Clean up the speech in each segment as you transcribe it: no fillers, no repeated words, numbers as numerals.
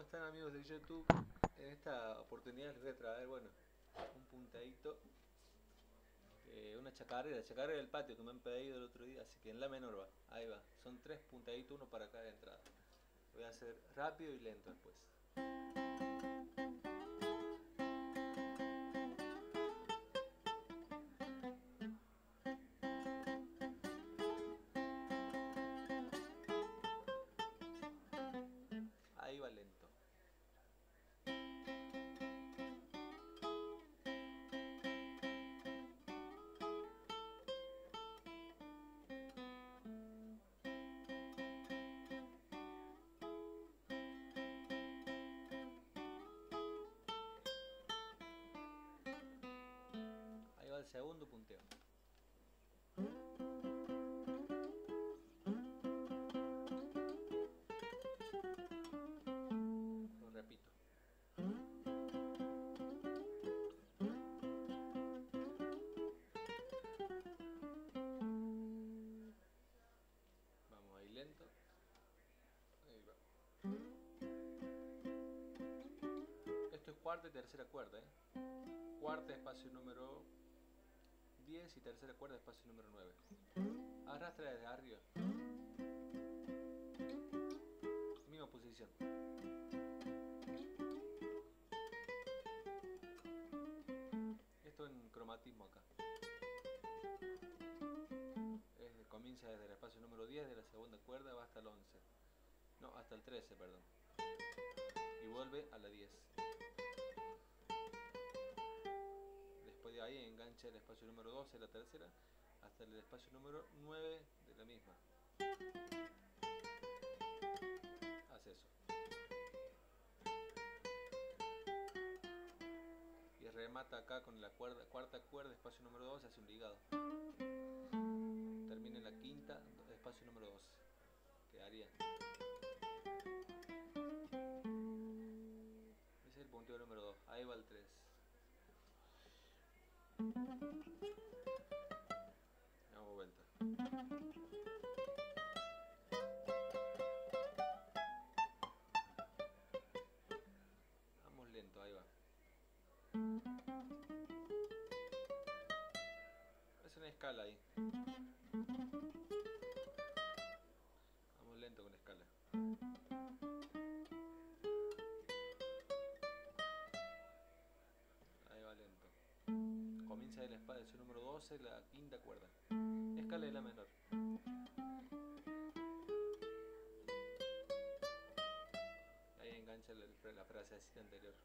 están, amigos de YouTube? En esta oportunidad les voy a traer, bueno, un puntadito, una chacarera del patio que me han pedido el otro día, así que en la menor va, ahí va. Son tres puntaditos, uno para cada entrada. Lo voy a hacer rápido y lento después. Ahí va lento. Ahí va el segundo punteo. Lo repito. Vamos ahí lento. Ahí va. Esto es cuarta y tercera cuerda, Cuarta espacio número 10 y tercera cuerda espacio número 9. Arrastra desde arriba. Misma posición. Esto en cromatismo acá. Comienza desde el espacio número 10 de la segunda cuerda, va hasta el 11. No, hasta el 13, perdón. Y vuelve a la 10. Después de ahí engancha el espacio número 12 de la tercera hasta el espacio número 9 de la misma. Hace eso. Y remata acá con la cuarta cuerda, espacio número 12, hace un ligado. Termina en la quinta, espacio número 12. Quedaría. Ese es el punteo número 2. Ahí va el 3. Damos vuelta. Vamos lento, ahí va. Es una escala ahí. Vamos lento con la escala. Ahí va lento. Comienza el espacio número 12, la quinta cuerda. Escala de la menor. Ahí engancha la frasecita anterior.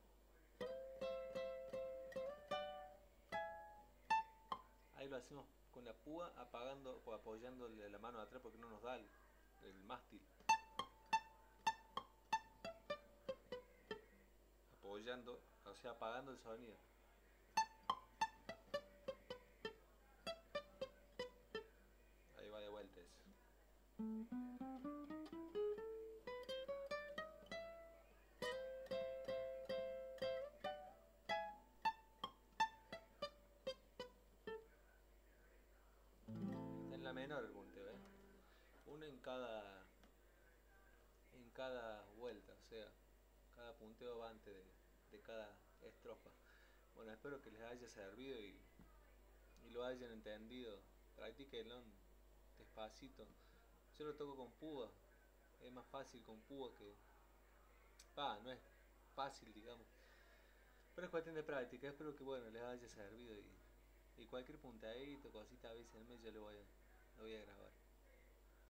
Ahí lo hacemos con la púa apagando o apoyando la mano de atrás porque no nos da el mástil. Apoyando, o sea, apagando el sonido. Ahí va de vuelta eso. Está en la menor el punteo, Uno en cada vuelta, o sea, cada punteo va antes de cada estrofa. Bueno, espero que les haya servido y lo hayan entendido. Practíquenlo despacito. Yo lo toco con púa, es más fácil con púa que... no es fácil, digamos. Pero es cuestión de práctica. Espero que bueno les haya servido y cualquier puntadito, cosita, avísenme, yo lo voy a grabar.